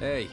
Hey.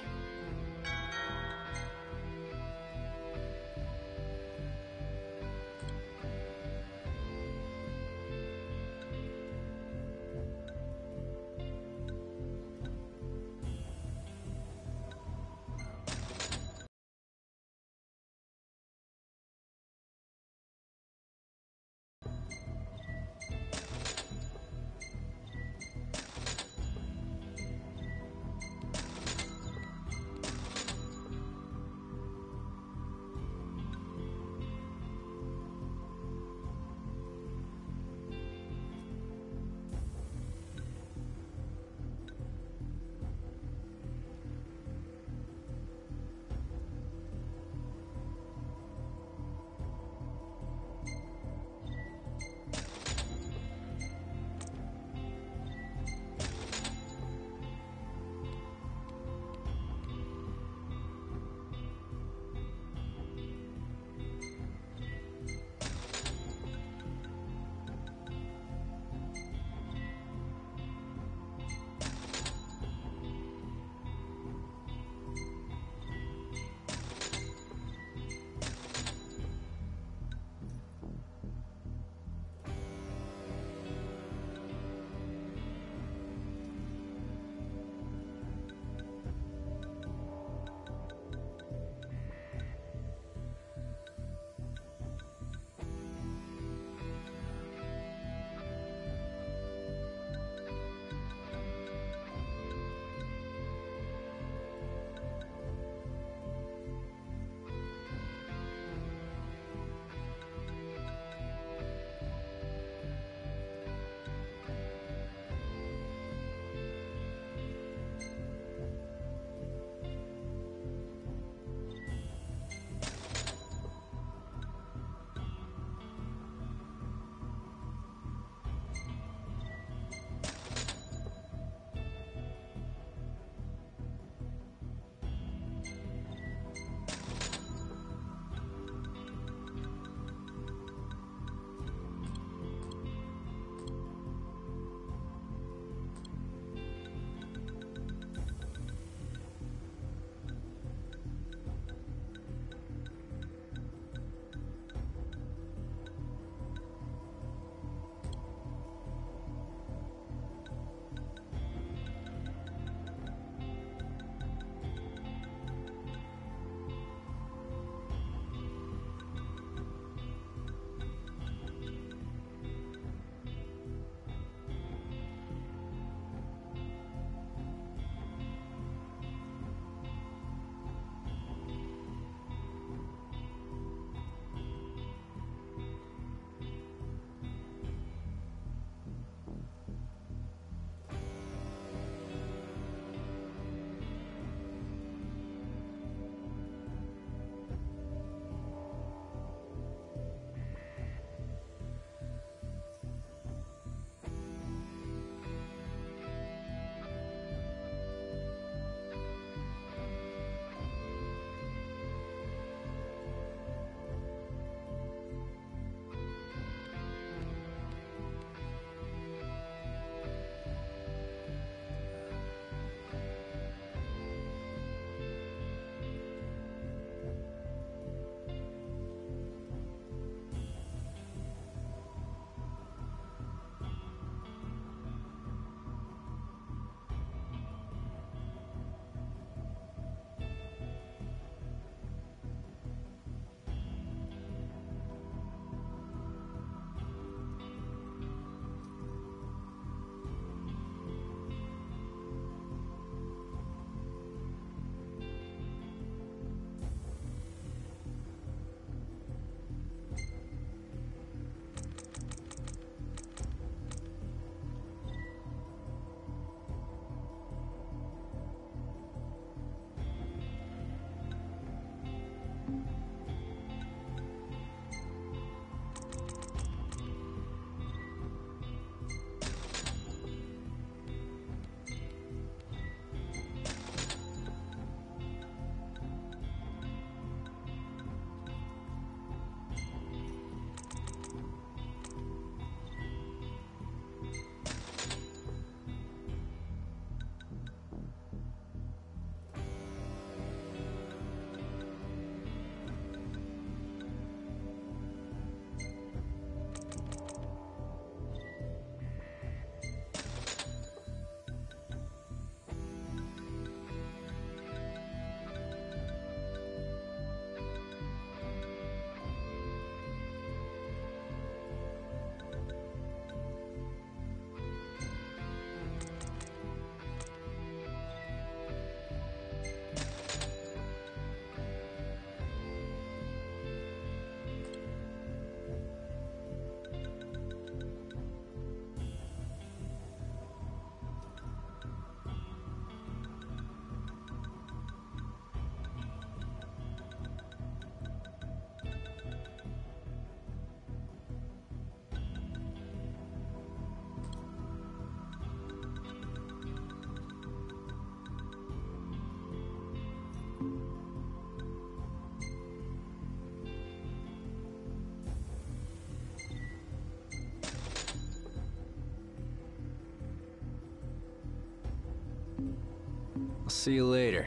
See you later.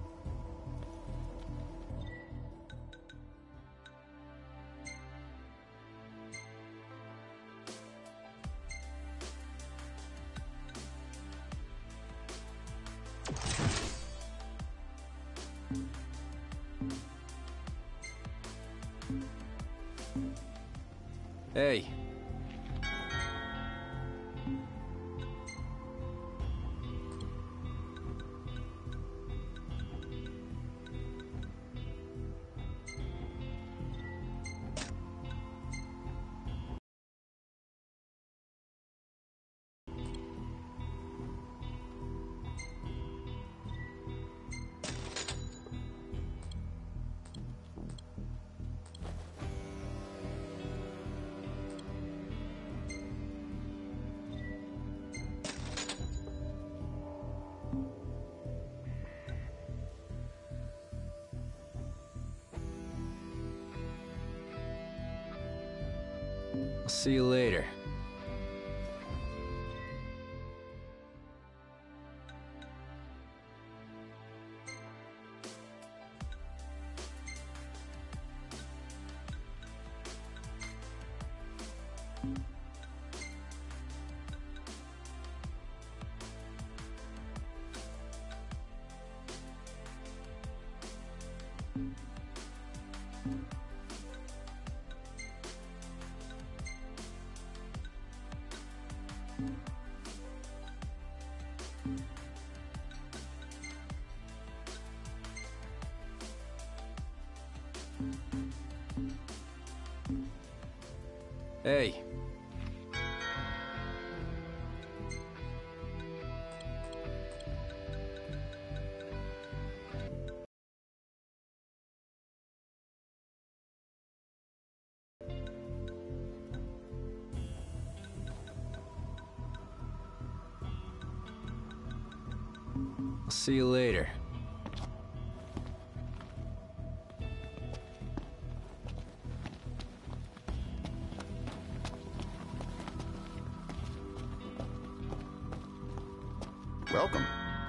Hey. I'll see you later. Hey. I'll see you later. Welcome.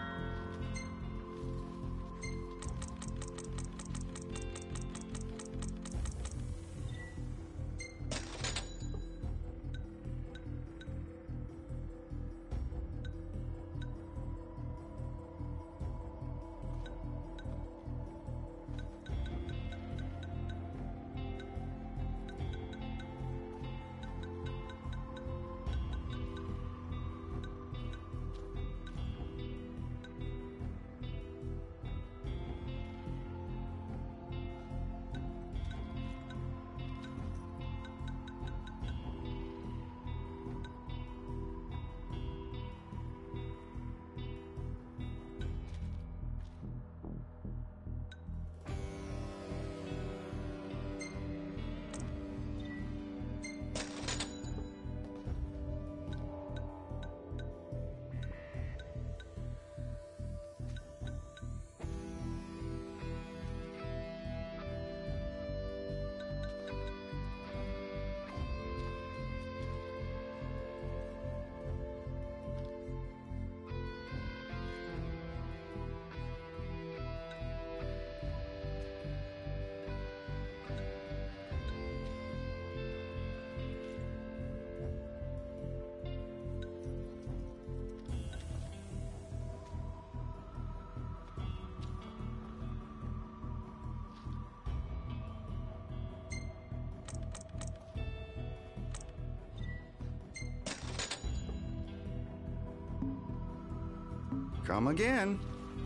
Come again.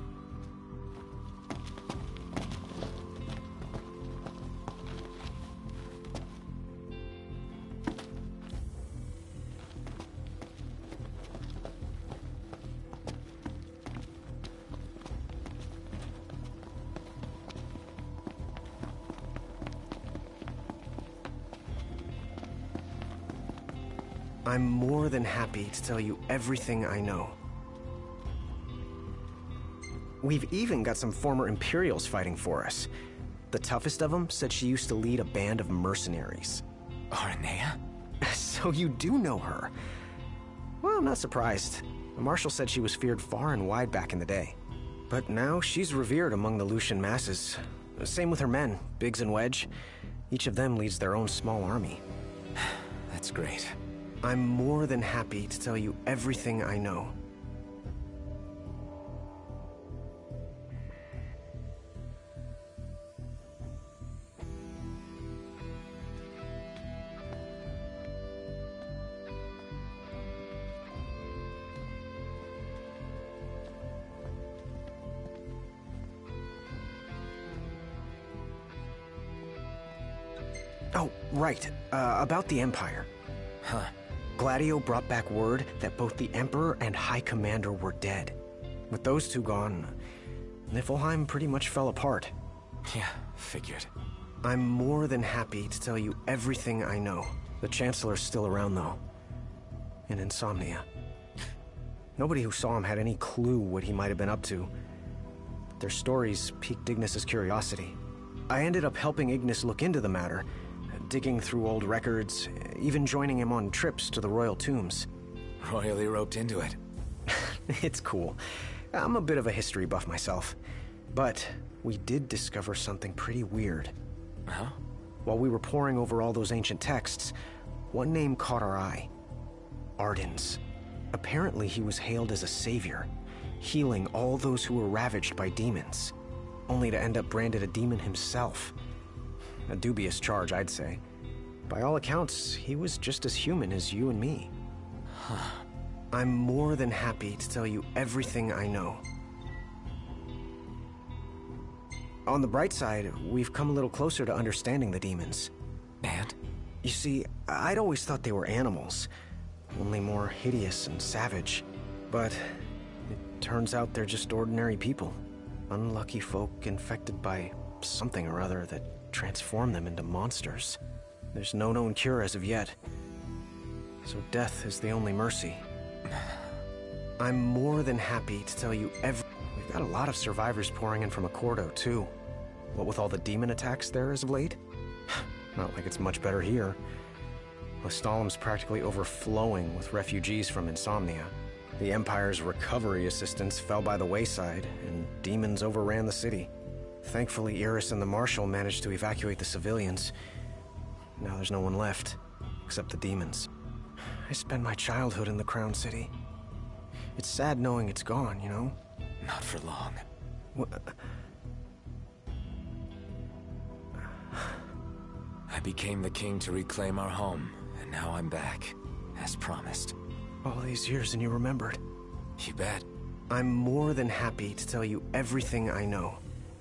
I'm more than happy to tell you everything I know. We've even got some former Imperials fighting for us. The toughest of them said she used to lead a band of mercenaries. Aranea? So you do know her. Well, I'm not surprised. The Marshal said she was feared far and wide back in the day. But now she's revered among the Lucian masses. Same with her men, Biggs and Wedge. Each of them leads their own small army. That's great. I'm more than happy to tell you everything I know. Oh, right. About the Empire. Huh. Gladio brought back word that both the Emperor and High Commander were dead. With those two gone, Niflheim pretty much fell apart. Yeah, figured. I'm more than happy to tell you everything I know. The Chancellor's still around, though. In Insomnia. Nobody who saw him had any clue what he might have been up to. Their stories piqued Ignis's curiosity. I ended up helping Ignis look into the matter, digging through old records, even joining him on trips to the royal tombs. Royally roped into it. It's cool. I'm a bit of a history buff myself. But we did discover something pretty weird. Huh? While we were poring over all those ancient texts, one name caught our eye. Ardens. Apparently he was hailed as a savior, healing all those who were ravaged by demons, only to end up branded a demon himself. A dubious charge, I'd say. By all accounts, he was just as human as you and me. Huh. I'm more than happy to tell you everything I know. On the bright side, we've come a little closer to understanding the demons. And? You see, I'd always thought they were animals, only more hideous and savage. But it turns out they're just ordinary people. Unlucky folk infected by something or other that transform them into monsters. There's no known cure as of yet. So death is the only mercy. I'm more than happy to tell you We've got a lot of survivors pouring in from Accordo, too. What with all the demon attacks there as of late? Not like it's much better here. Lestalem's practically overflowing with refugees from Insomnia. The Empire's recovery assistance fell by the wayside, and demons overran the city. Thankfully, Iris and the Marshal managed to evacuate the civilians. Now there's no one left, except the demons. I spent my childhood in the Crown City. It's sad knowing it's gone, you know? Not for long. I became the king to reclaim our home, and now I'm back, as promised. All these years and you remembered. You bet. I'm more than happy to tell you everything I know.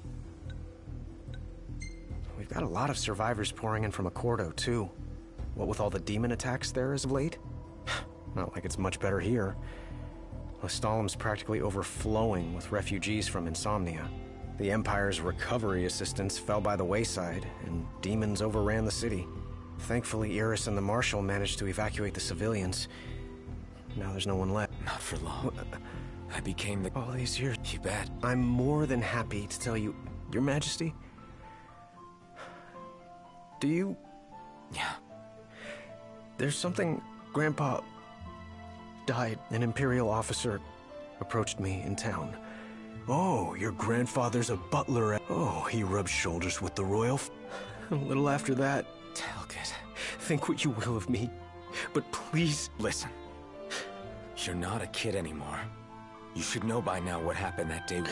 We've got a lot of survivors pouring in from Accordo, too. What with all the demon attacks there as of late? Not like it's much better here. Lestalem's practically overflowing with refugees from Insomnia. The Empire's recovery assistance fell by the wayside, and demons overran the city. Thankfully, Iris and the Marshal managed to evacuate the civilians. Now there's no one left. Not for long. I became the... All these years... You bet. I'm more than happy to tell you... Your Majesty? Do you... Yeah. There's something... Grandpa... died. An Imperial officer approached me in town. Oh, your grandfather's a butler. Oh, he rubs shoulders with the royal... A little after that... Talcott. Think what you will of me, but please... Listen. You're not a kid anymore. You should know by now what happened that day.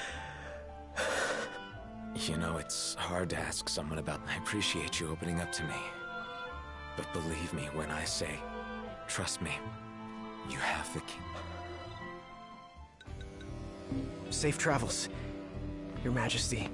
You know, it's hard to ask someone about... I appreciate you opening up to me. But believe me when I say, trust me, you have the key. Safe travels, Your Majesty.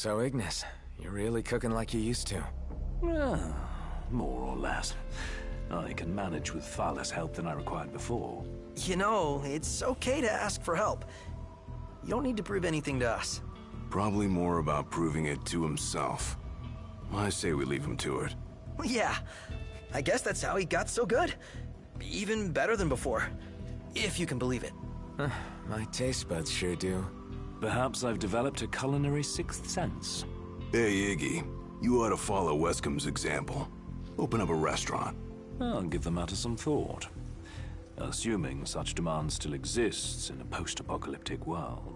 So, Ignis, you're really cooking like you used to. More or less. I can manage with far less help than I required before. You know, it's okay to ask for help. You don't need to prove anything to us. Probably more about proving it to himself. I say we leave him to it. Yeah, I guess that's how he got so good. Even better than before, if you can believe it. My taste buds sure do. Perhaps I've developed a culinary sixth sense. Hey, Iggy. You ought to follow Wescom's example. Open up a restaurant. I'll give the matter some thought. Assuming such demand still exists in a post-apocalyptic world.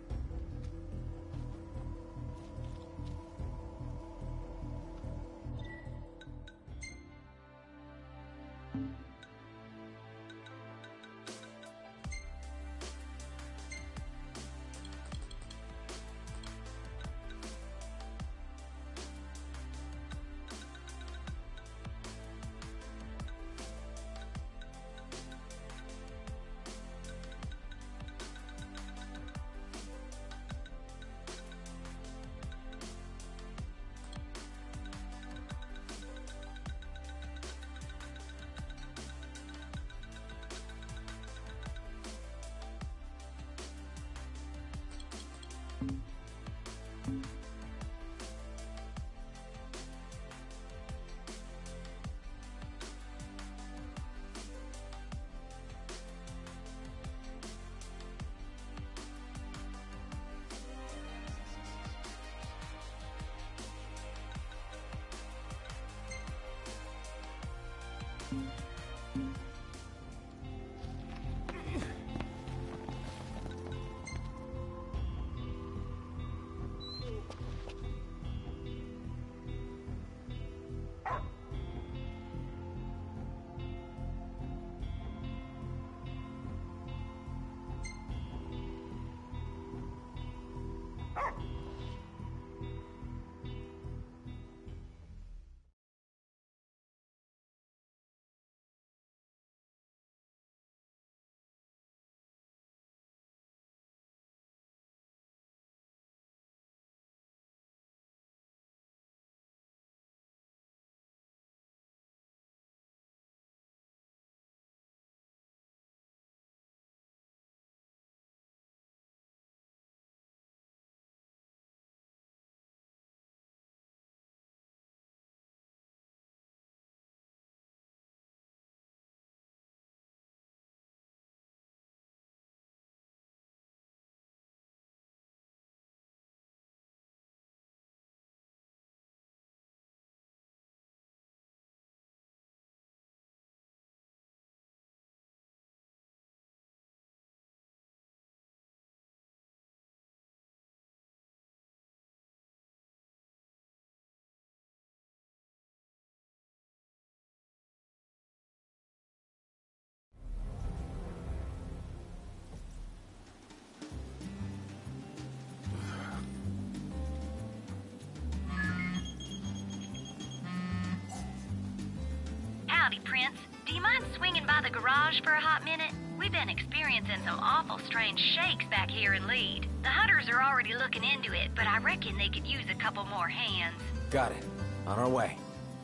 Howdy, Prince. Do you mind swinging by the garage for a hot minute? We've been experiencing some awful strange shakes back here in Lead. The hunters are already looking into it, but I reckon they could use a couple more hands. Got it. On our way.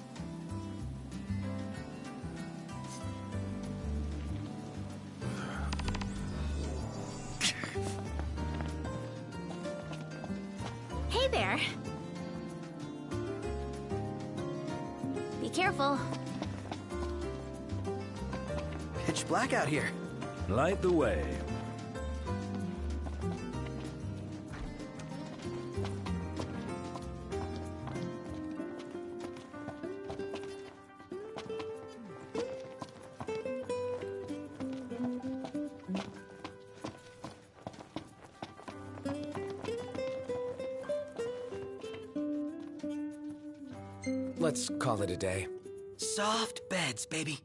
Hey there. Be careful. Pitch black out here. Light the way. Let's call it a day. Soft beds, baby.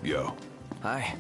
Yo. Hi.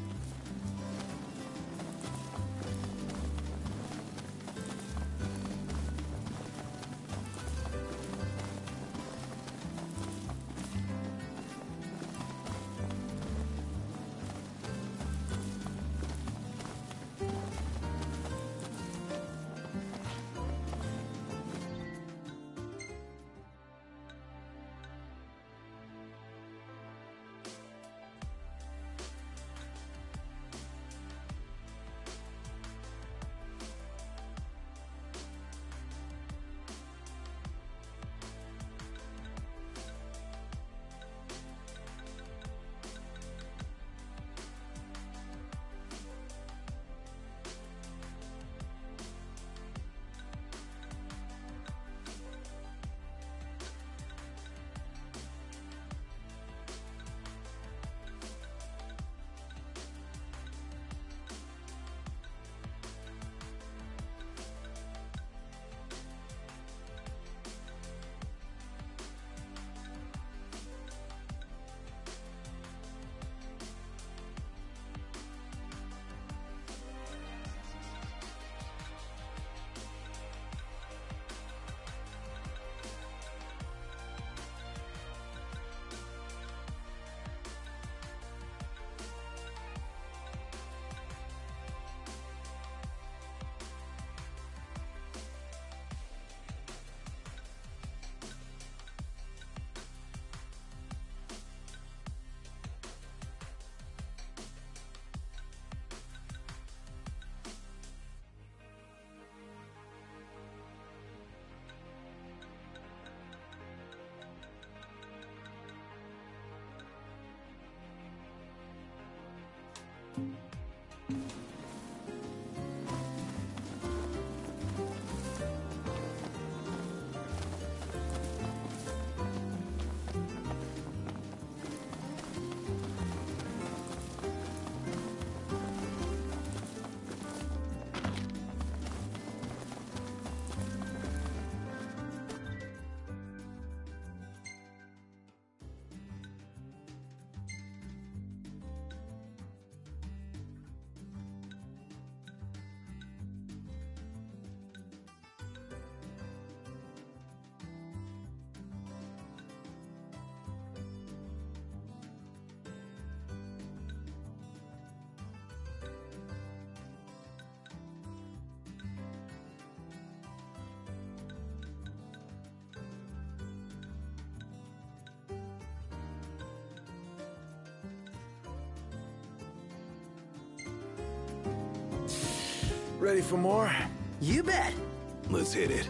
Ready for more? You bet. Let's hit it.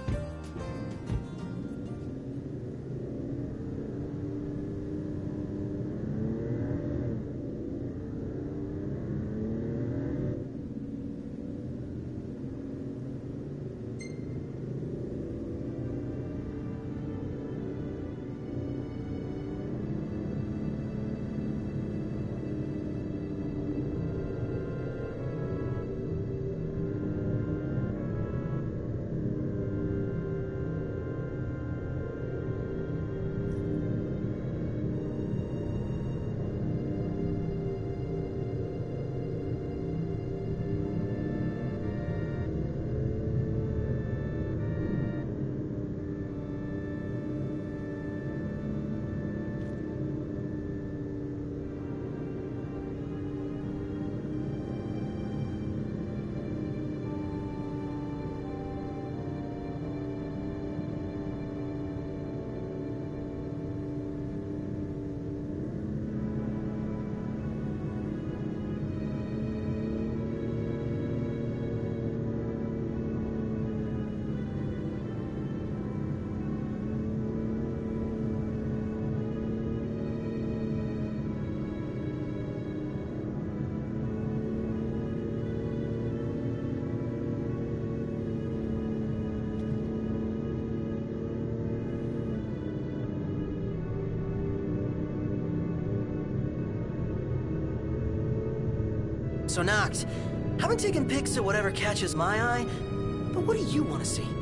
So Noct, haven't taken pics of whatever catches my eye, but what do you want to see?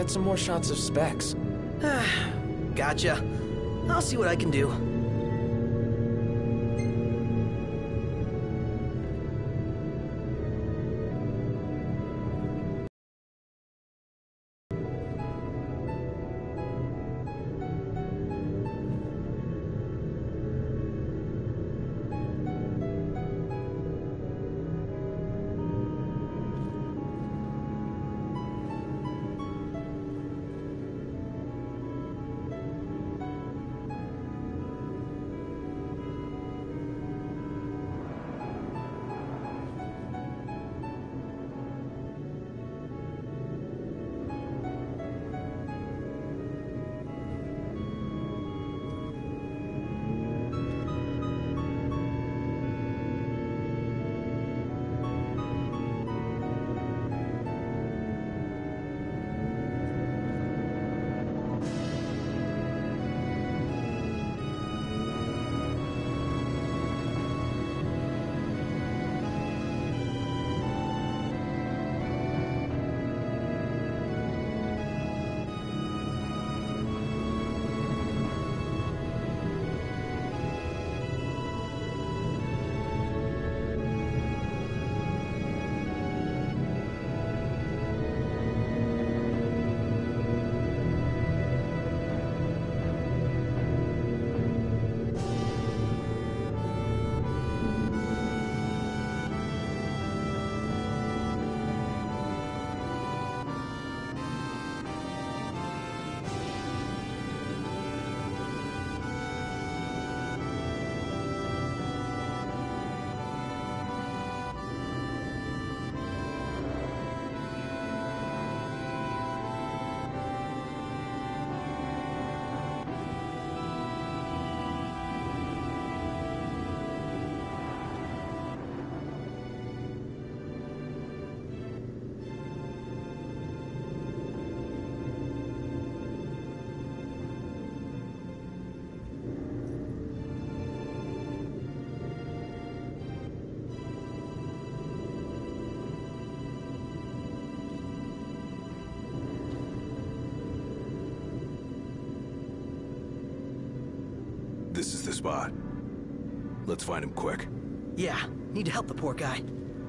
get some more shots of Specs. Gotcha. I'll see what I can do. This is the spot. Let's find him quick. Yeah, need to help the poor guy.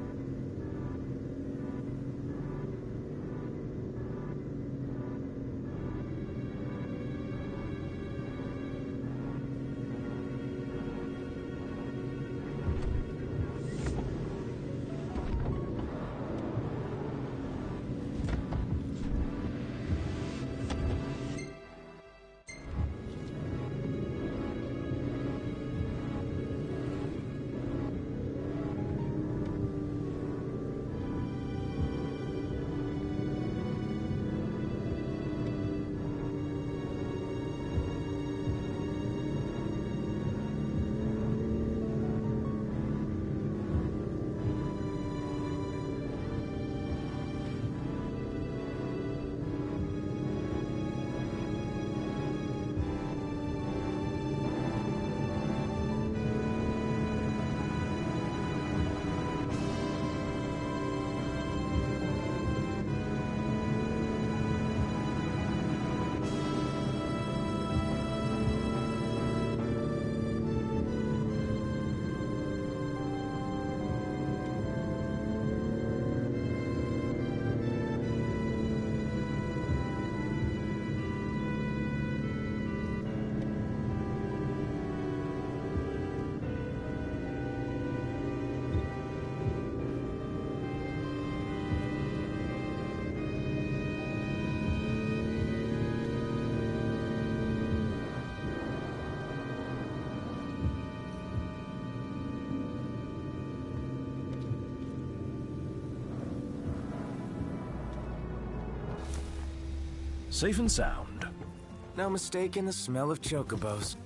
Safe and sound. No mistaking the smell of chocobos.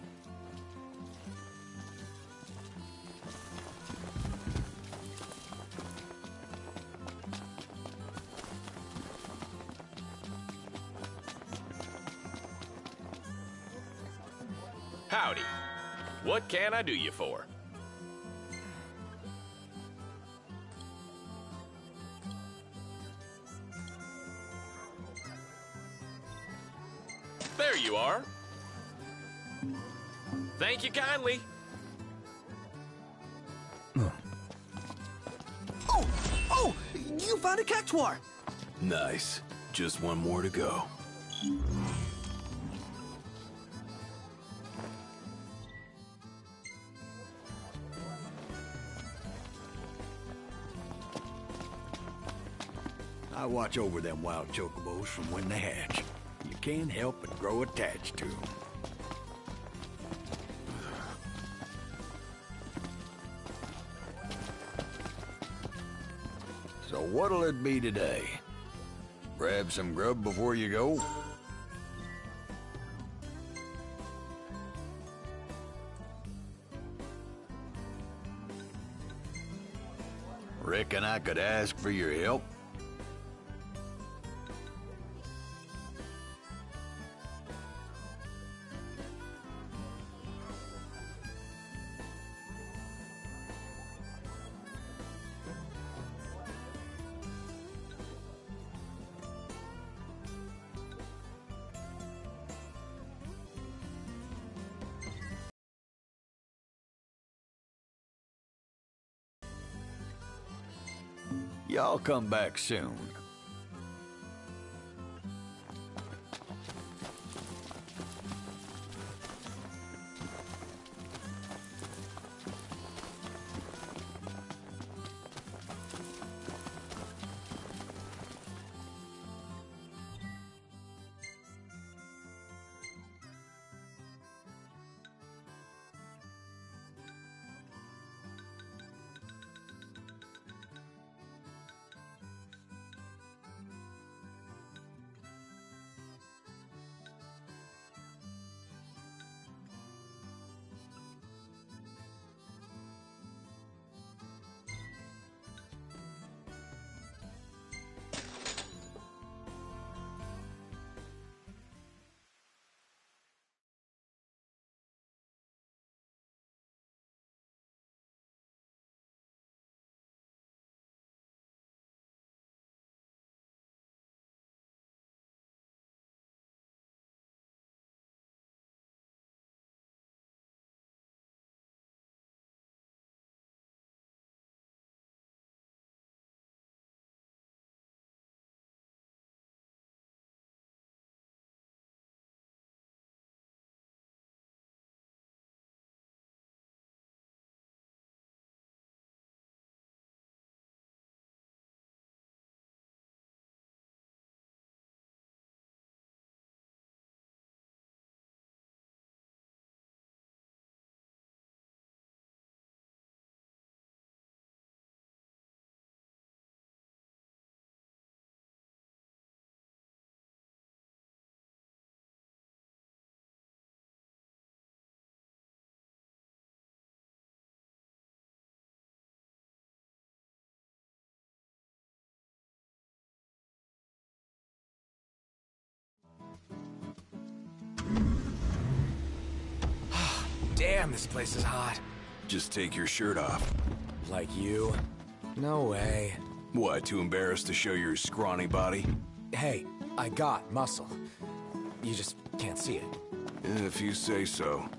Howdy. What can I do you for? you are. Thank you kindly. Oh! You found a cactuar! Nice. Just one more to go. I watch over them wild chocobos from when they hatch. You can't help but grow attached to them. So what'll it be today? Grab some grub before you go? Reckon I could ask for your help? Y'all come back soon. Damn, this place is hot. Just take your shirt off. Like you? No way. What, too embarrassed to show your scrawny body? Hey, I got muscle. You just can't see it. If you say so.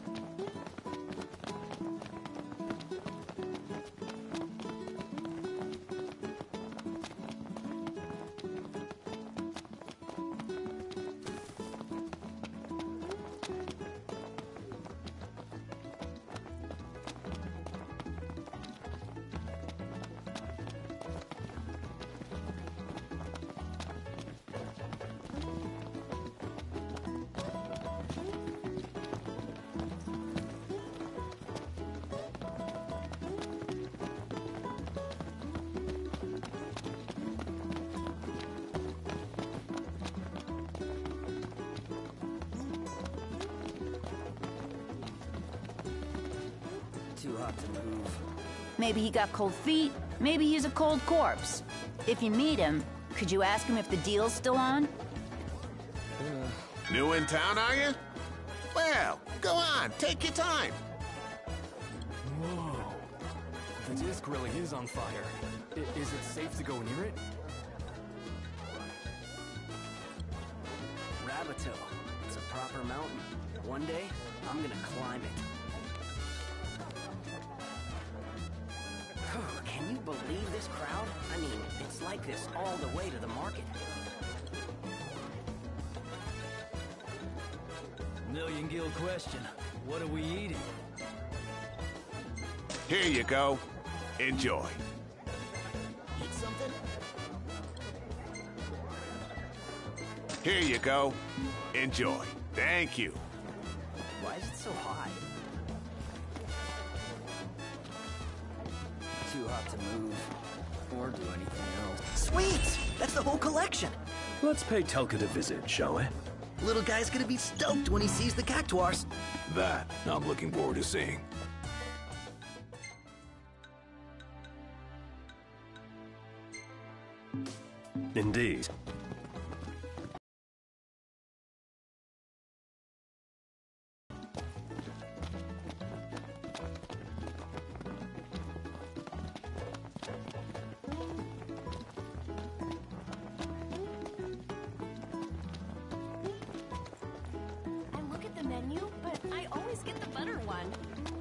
Too hot to move. Maybe he got cold feet, maybe he's a cold corpse. If you meet him, could you ask him if the deal's still on? New in town, are you? Well, go on, take your time. Whoa. The disc really is on fire. Is it safe to go near it? Rabbito. It's a proper mountain. One day, I'm gonna climb it. Can you believe this crowd? I mean, it's like this all the way to the market. Million Gill question. What are we eating? Here you go. Enjoy. Eat something? Here you go. Enjoy. Thank you. Why is it so hot? Too hot to move or do anything else. Sweet! That's the whole collection! Let's pay Telkit a visit, shall we? Little guy's gonna be stoked when he sees the cactuars. That I'm looking forward to seeing. Indeed. I look at the menu, but I always get the butter one.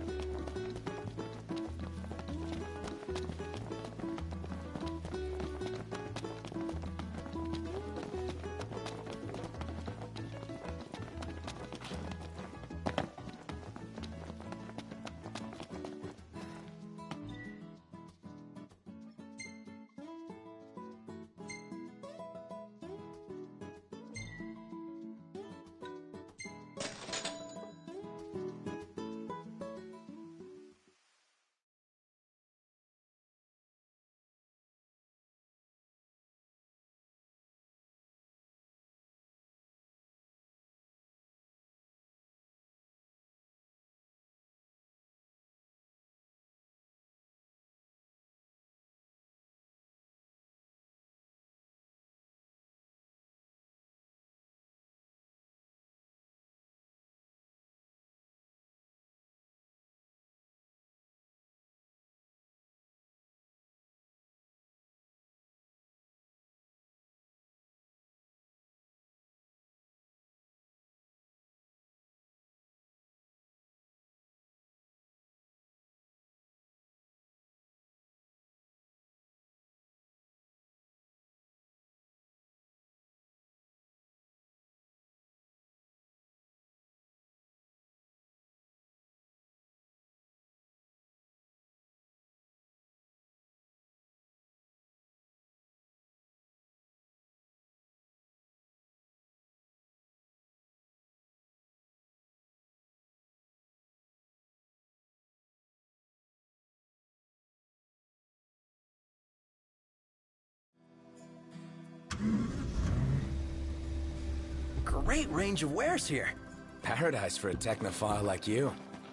Great range of wares here. Paradise for a technophile like you.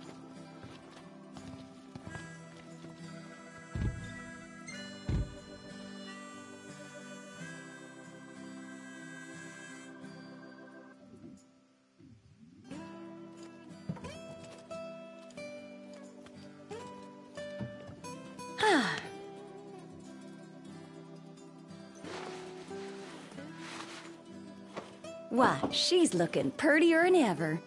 Why, she's looking purtier than ever.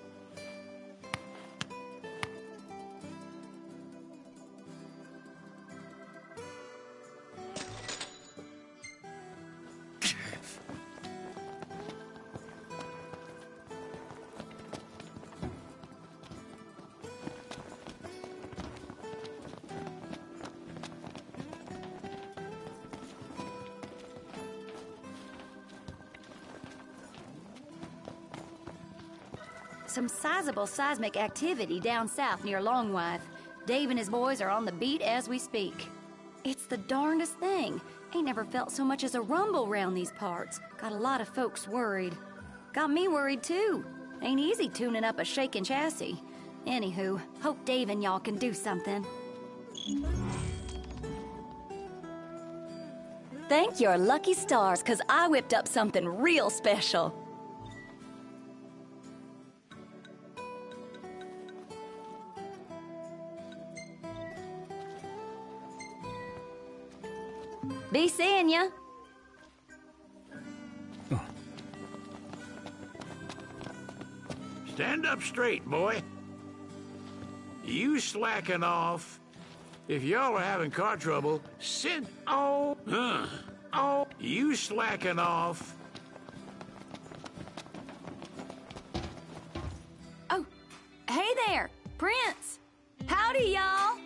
Some sizable seismic activity down south near Longwife. Dave and his boys are on the beat as we speak. It's the darndest thing. Ain't never felt so much as a rumble round these parts. Got a lot of folks worried. Got me worried too. Ain't easy tuning up a shaking chassis. Anywho, hope Dave and y'all can do something. Thank your lucky stars, 'cause I whipped up something real special. Be seeing ya. Stand up straight, boy. You slacking off. If y'all are having car trouble, sit. Oh, you slacking off. Oh, hey there, Prince. Howdy, y'all.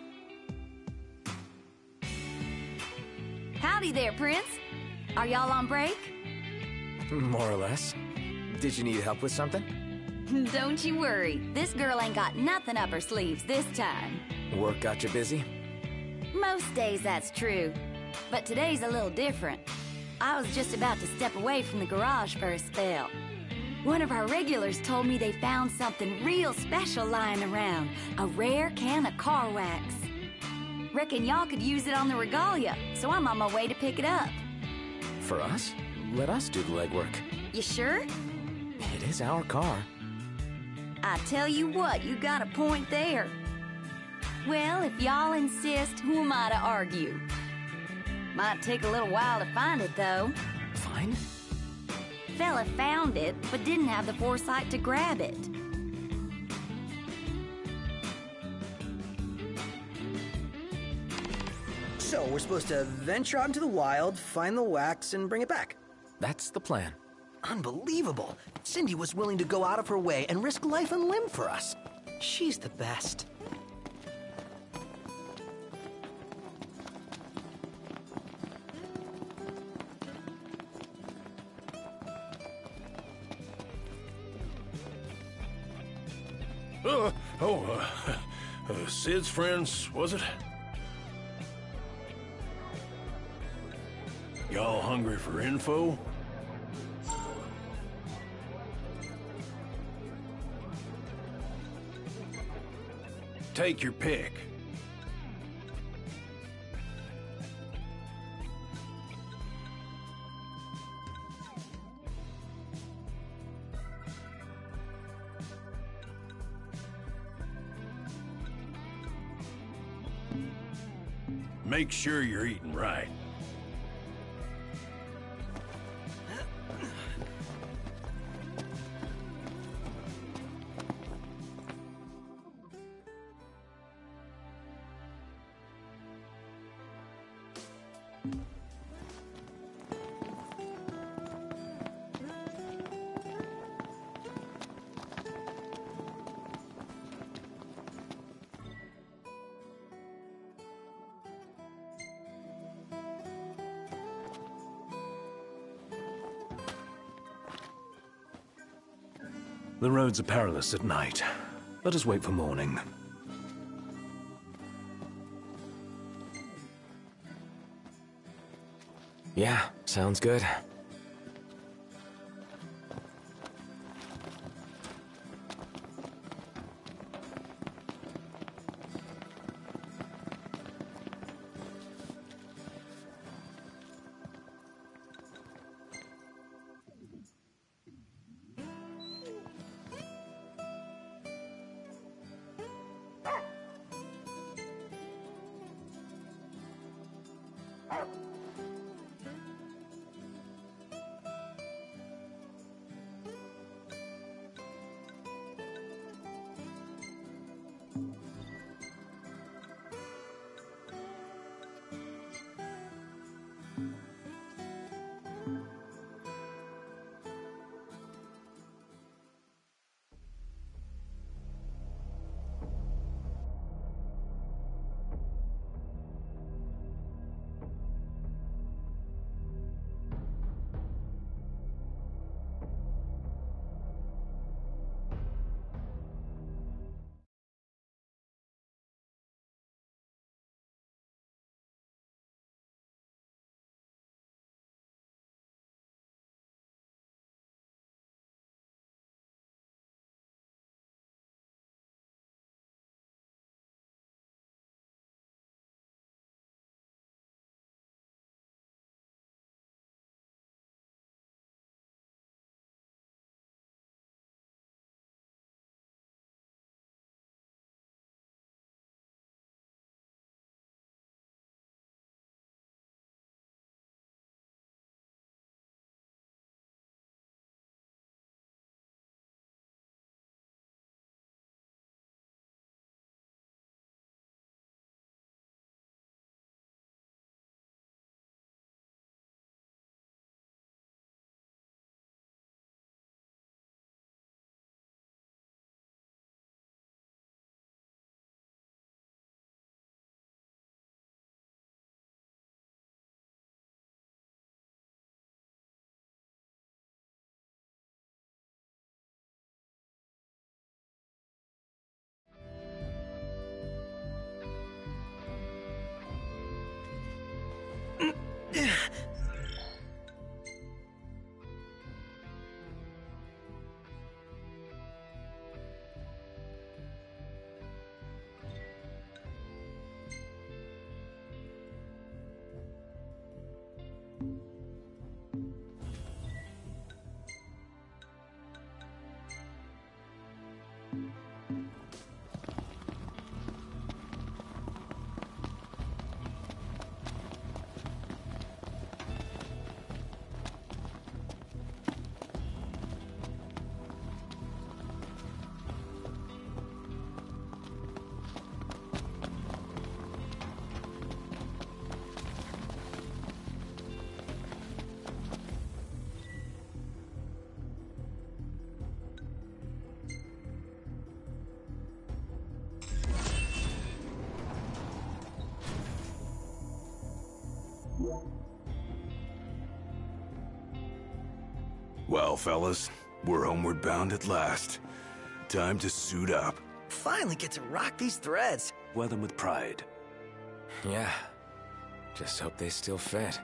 Howdy there, Prince. Are y'all on break? More or less. Did you need help with something? Don't you worry. This girl ain't got nothing up her sleeves this time. Work got you busy? Most days that's true. But today's a little different. I was just about to step away from the garage for a spell. One of our regulars told me they found something real special lying around. A rare can of car wax. Reckon y'all could use it on the Regalia, so I'm on my way to pick it up. For us? Let us do the legwork. You sure? It is our car. I tell you what, you got a point there. Well, if y'all insist, who am I to argue? Might take a little while to find it, though. Find? Fella found it, but didn't have the foresight to grab it. So, we're supposed to venture out into the wild, find the wax, and bring it back. That's the plan. Unbelievable. Cindy was willing to go out of her way and risk life and limb for us. She's the best. Sid's friends, was it? Y'all hungry for info? Take your pick. Make sure you're eating right. The roads are perilous at night. Let us wait for morning. Yeah, sounds good. Well, fellas, we're homeward bound at last. Time to suit up. Finally get to rock these threads. Wear them with pride. Yeah. Just hope they still fit.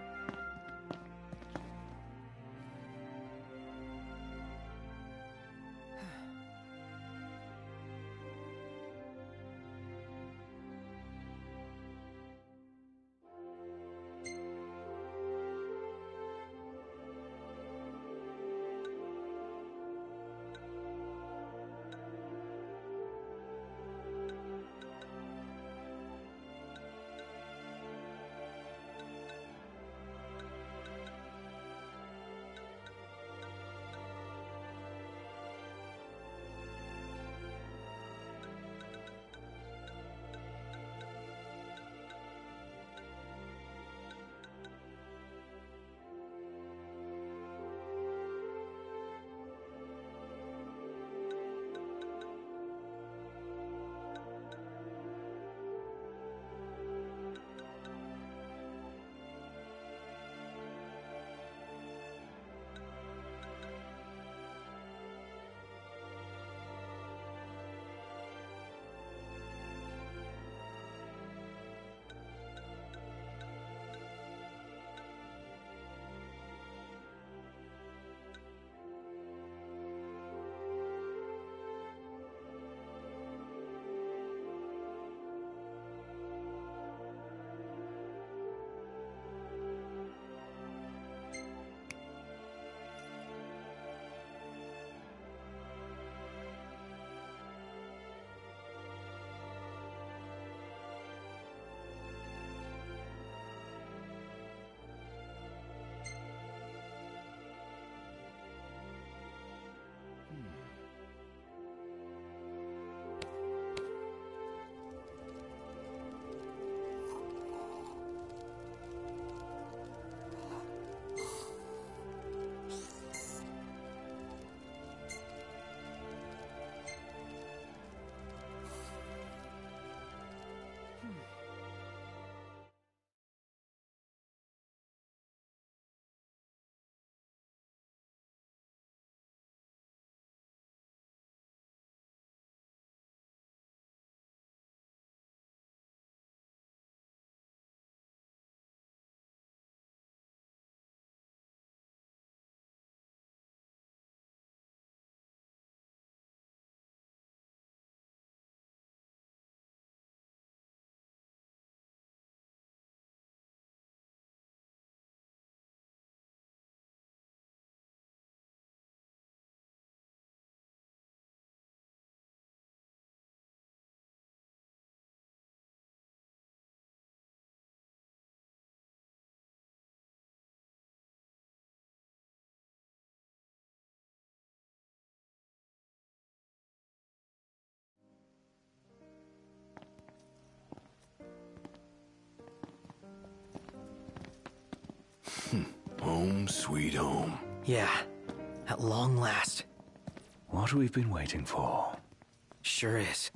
Home sweet home. Yeah, at long last. What we've been waiting for. Sure is.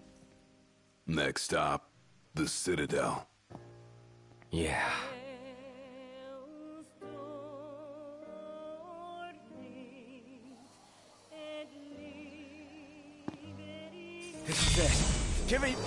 Next stop, the Citadel. Yeah. This is it. Give me...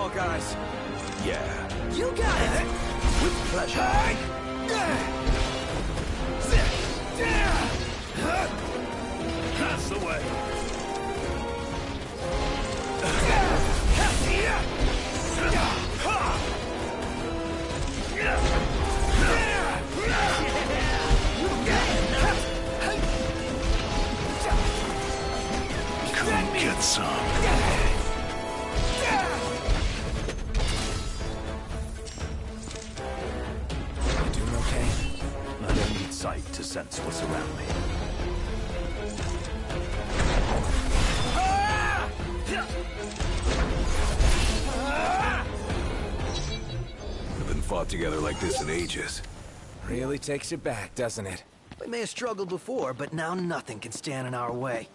Fall Guys. Yeah. You got it! With pleasure. That's the way. Come get some. You doing okay? I don't need sight to sense what's around me. Haven't fought together like this in ages. Really takes you back, doesn't it? We may have struggled before, but now nothing can stand in our way.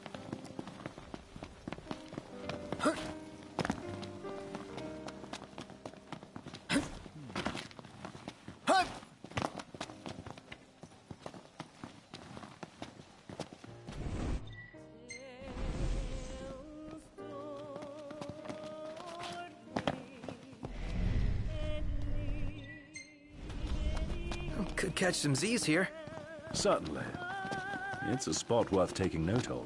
Could catch some Z's here. Certainly. It's a spot worth taking note of.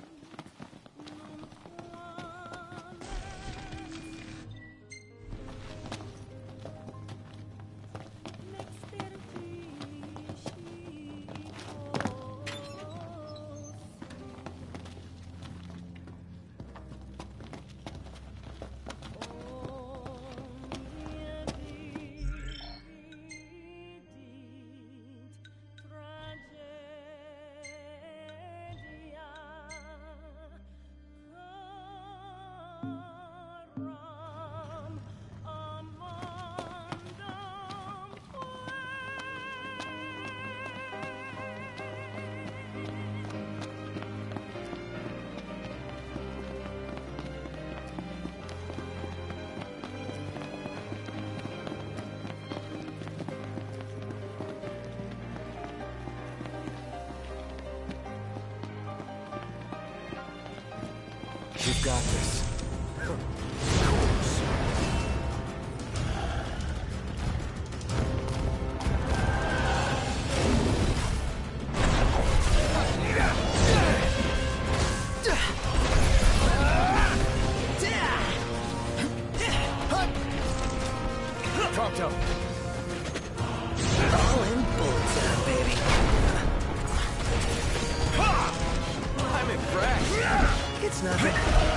You've got this. Pronto. All in bullets now, baby. I'm impressed. It's nothing.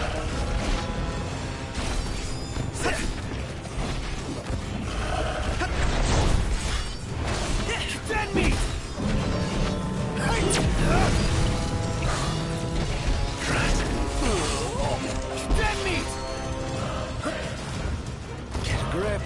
Dead meat! Dead meat! Get a grip.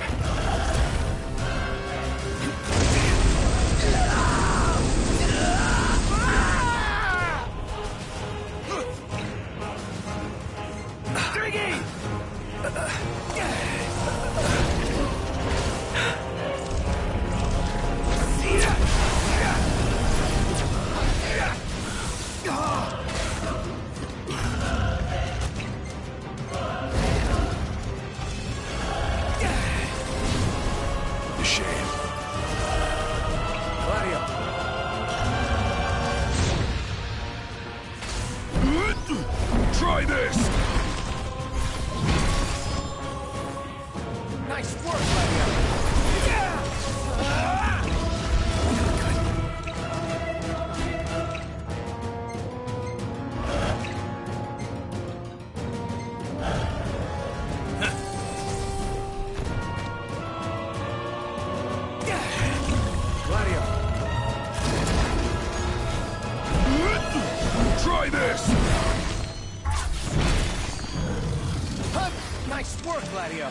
Try this! Nice work, Gladio! Gladio! Try this! Nice work, Gladio!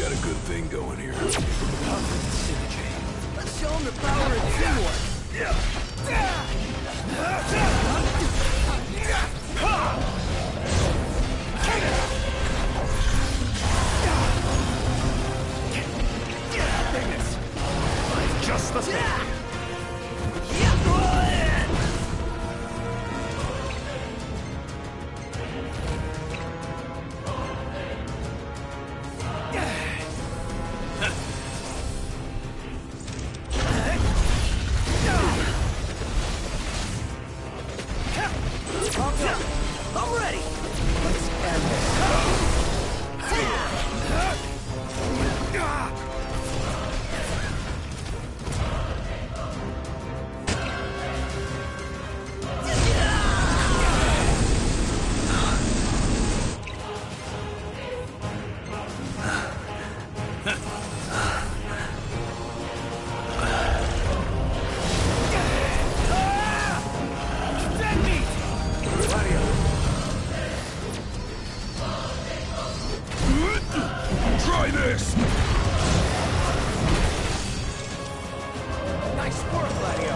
got a good thing going here. Let's show them the power of teamwork. Just the thing. I'm ready. Let's end Try this! Nice work, Gladio.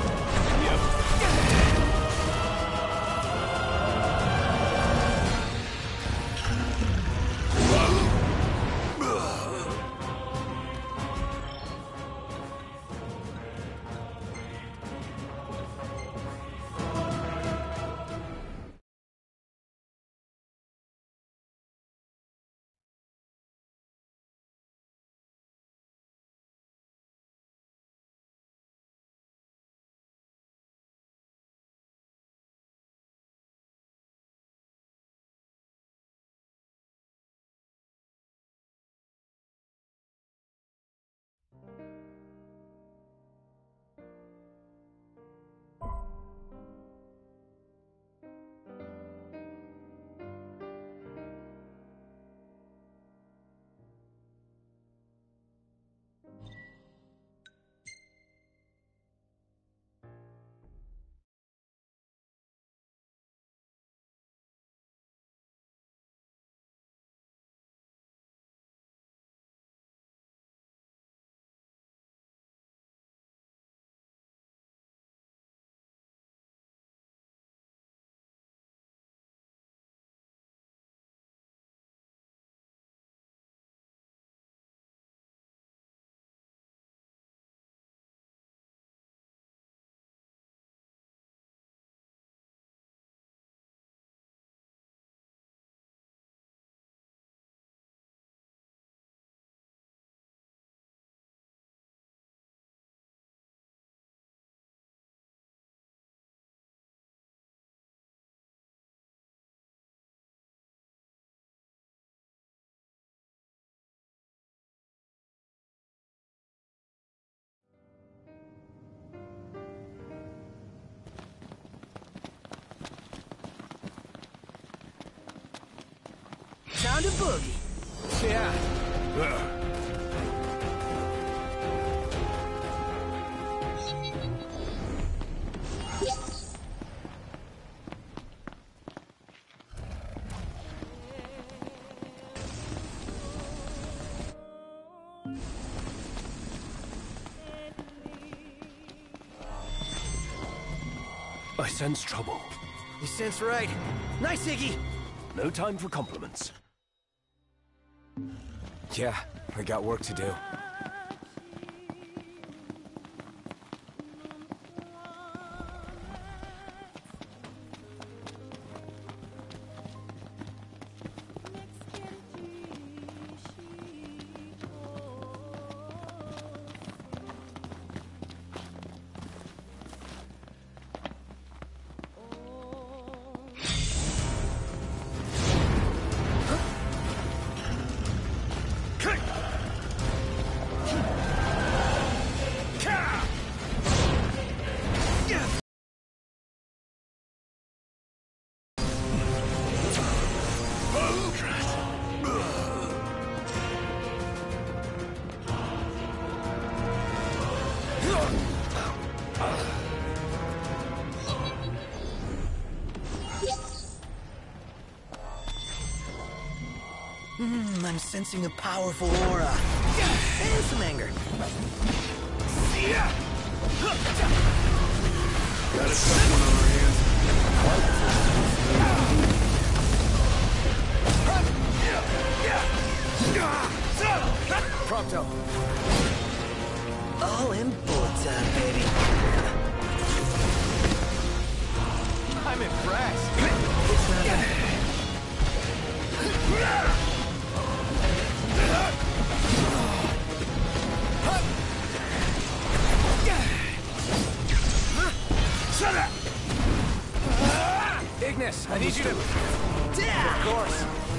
Time to boogie. Yeah. I sense trouble. You sense right. Nice, Iggy. No time for compliments. Yeah, we got work to do. sensing a powerful aura. And some anger. Got a tough one on our hands. Prompto. All in bullet time, baby. I'm impressed. It's nothing. Shut up! Ignis, I need you to... Of course.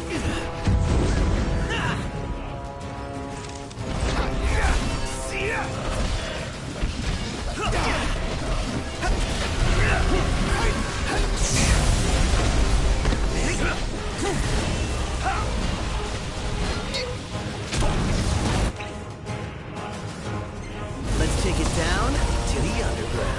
Let's take it down to the underground.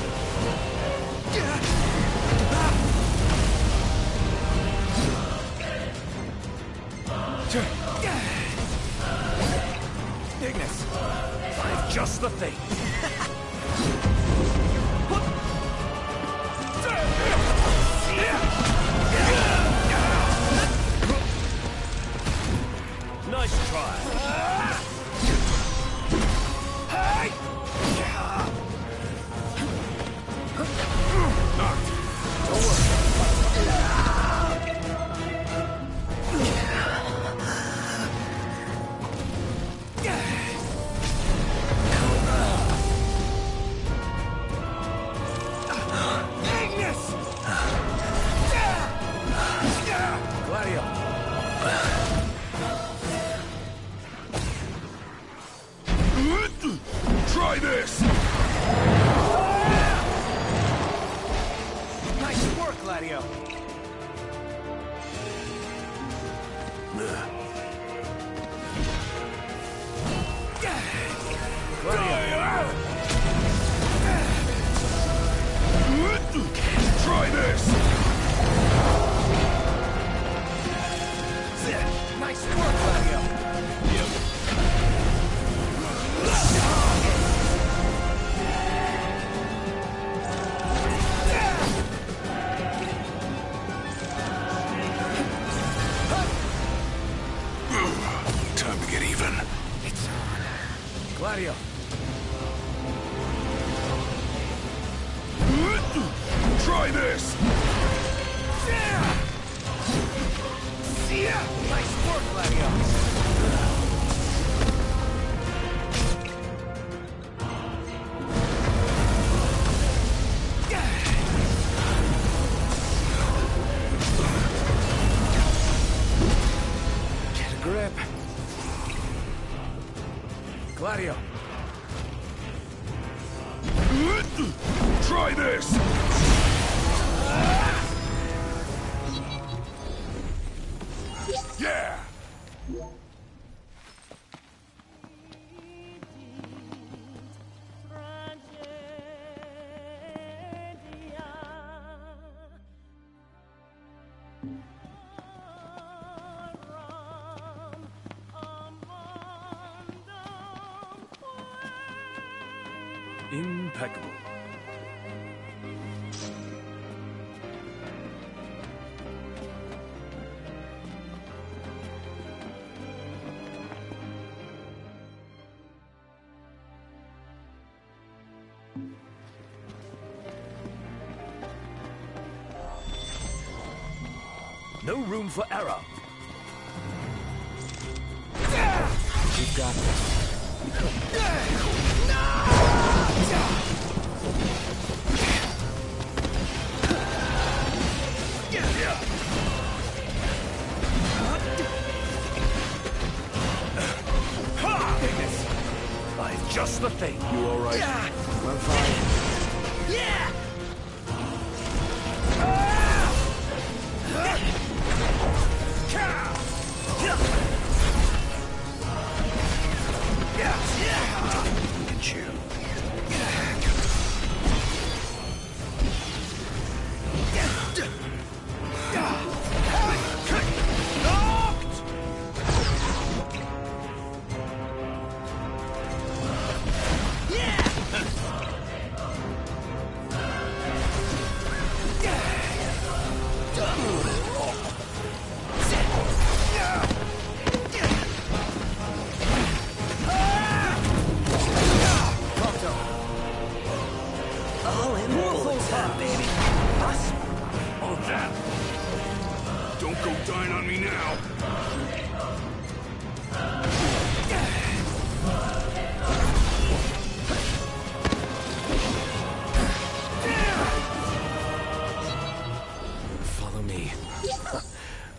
Ignis, I've just the thing. Nice try. Try this! Nice work, Gladio. Try this! Nice work, Gladio. Time to get even. It's on. Gladio. Try this! Nice work, Gladio. Get a grip. Gladio. Try this! Yeah! Impeccable. No room for error. You've got this. I've just the thing. You alright? I'm fine. Yeah! Look at you.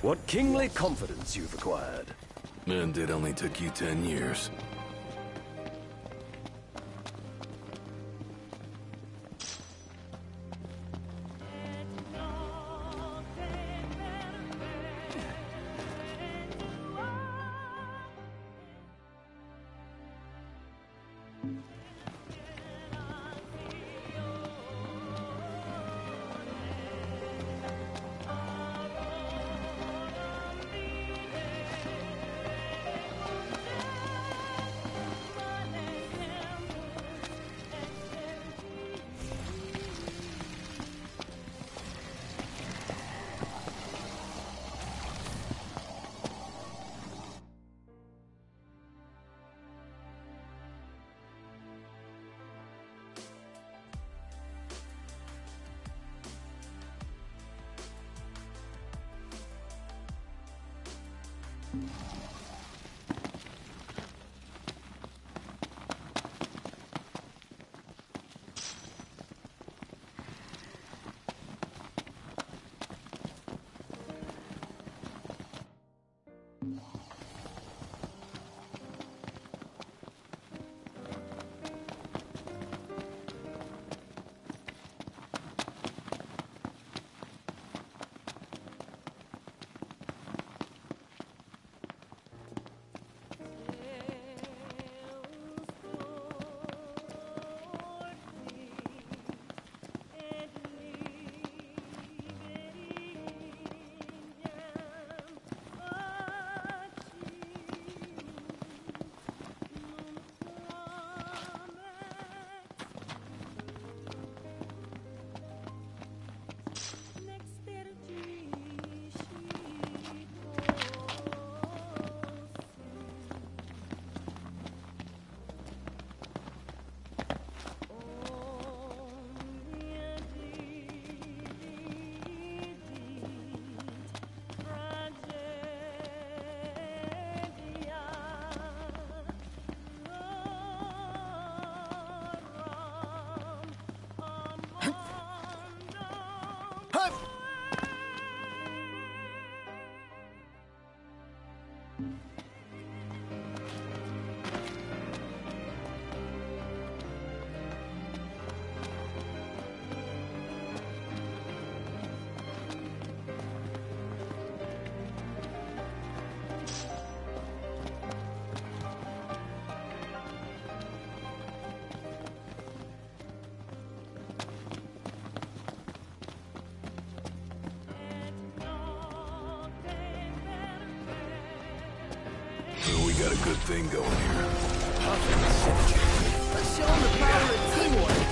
What kingly confidence you've acquired. And it only took you 10 years. We got a good thing going here. Let's show them the power of teamwork.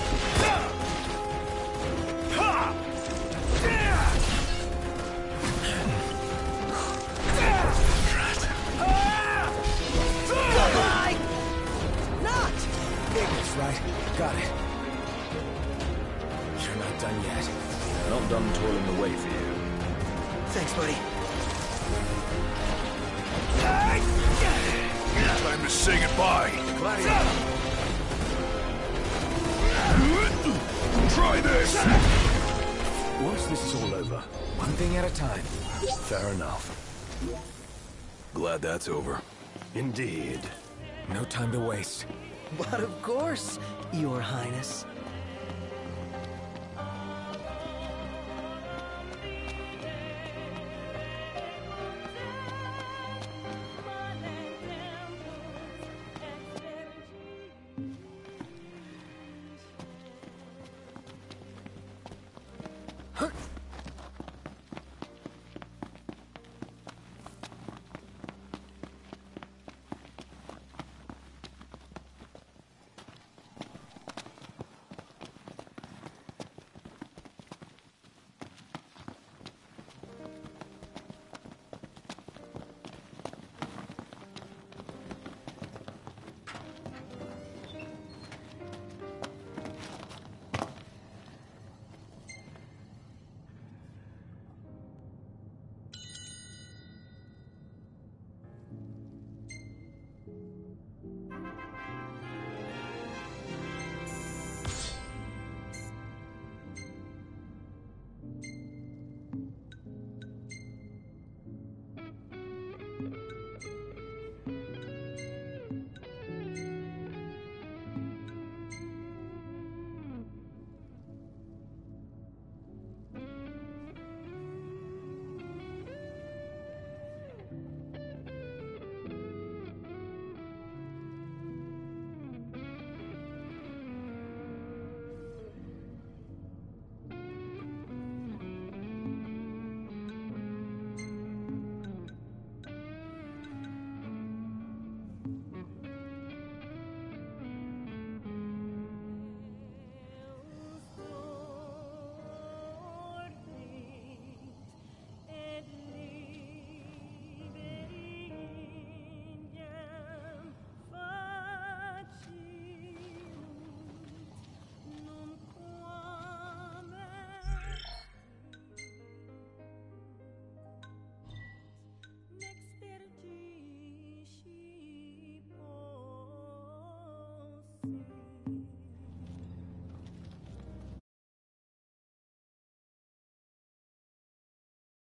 Not! That's right. Got it. You're not done yet. Not done toiling the way for you. Thanks, buddy. Time to say goodbye. Try this! Once this is all over, one thing at a time. Fair enough. Glad that's over. Indeed. No time to waste. But of course, Your Highness.